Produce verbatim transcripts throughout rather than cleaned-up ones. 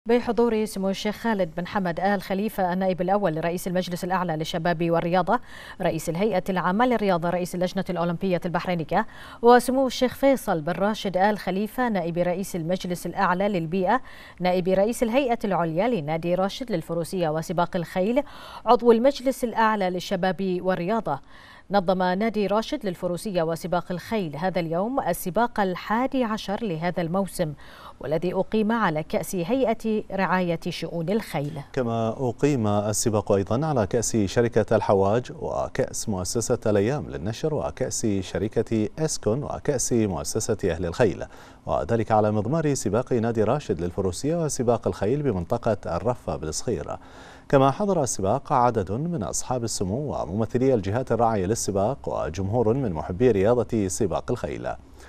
بحضور سمو الشيخ خالد بن حمد آل خليفة النائب الأول لرئيس المجلس الأعلى للشباب والرياضة، رئيس الهيئة العامة للرياضة، رئيس اللجنة الأولمبية البحرينية، وسمو الشيخ فيصل بن راشد آل خليفة نائب رئيس المجلس الأعلى للبيئة، نائب رئيس الهيئة العليا لنادي راشد للفروسية وسباق الخيل، عضو المجلس الأعلى للشباب والرياضة. نظم نادي راشد للفروسية وسباق الخيل هذا اليوم السباق الحادي عشر لهذا الموسم، والذي أقيم على كأس هيئة رعاية شؤون الخيل. كما أقيم السباق أيضا على كأس شركة الحواج وكأس مؤسسة الأيام للنشر وكأس شركة إسكون وكأس مؤسسة أهل الخيل، وذلك على مضمار سباق نادي راشد للفروسية وسباق الخيل بمنطقة الرفة بالصخير. كما حضر السباق عدد من أصحاب السمو وممثلي الجهات الراعية للسباق وجمهور من محبي رياضة سباق الخيل.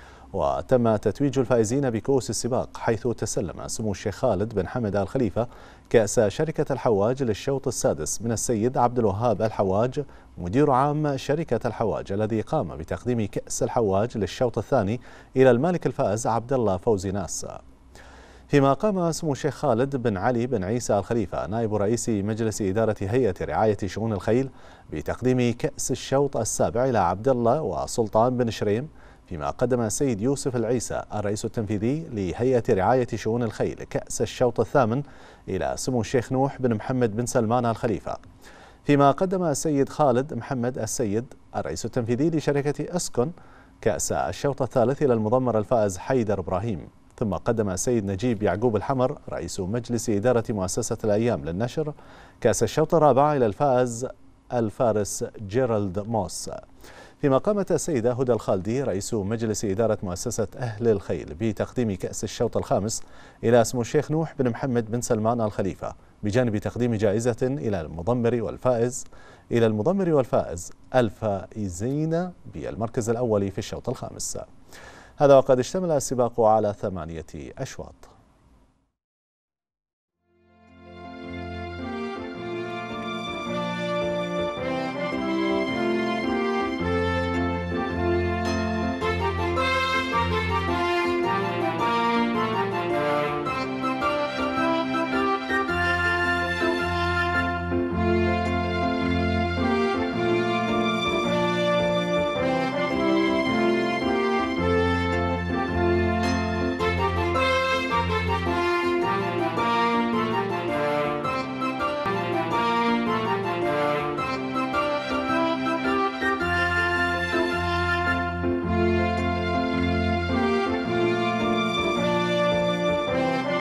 وتم تتويج الفائزين بكؤوس السباق، حيث تسلم سمو الشيخ خالد بن حمد آل خليفة كأس شركة الحواج للشوط السادس من السيد عبد الوهاب الحواج مدير عام شركة الحواج، الذي قام بتقديم كأس الحواج للشوط الثاني إلى المالك الفائز عبد الله فوزي ناس. فيما قام سمو الشيخ خالد بن علي بن عيسى الخليفة نائب رئيس مجلس إدارة هيئة رعاية شؤون الخيل بتقديم كأس الشوط السابع إلى عبد الله وسلطان بن شريم، فيما قدم السيد يوسف العيسى الرئيس التنفيذي لهيئة رعاية شؤون الخيل كأس الشوط الثامن إلى سمو الشيخ نوح بن محمد بن سلمان الخليفة. فيما قدم السيد خالد محمد السيد الرئيس التنفيذي لشركة إسكون كأس الشوط الثالث إلى المضمر الفائز حيدر إبراهيم. ثم قدم السيد نجيب يعقوب الحمر رئيس مجلس إدارة مؤسسة الأيام للنشر كأس الشوط الرابع إلى الفائز الفارس جيرالد موس. فيما قامت السيدة هدى الخالدي رئيس مجلس إدارة مؤسسة أهل الخيل بتقديم كأس الشوط الخامس إلى سمو الشيخ نوح بن محمد بن سلمان الخليفة، بجانب تقديم جائزة إلى المضمر والفائز إلى المضمر والفائز الفائزين بالمركز الأول في الشوط الخامس. هذا وقد اشتمل السباق على ثمانية أشواط.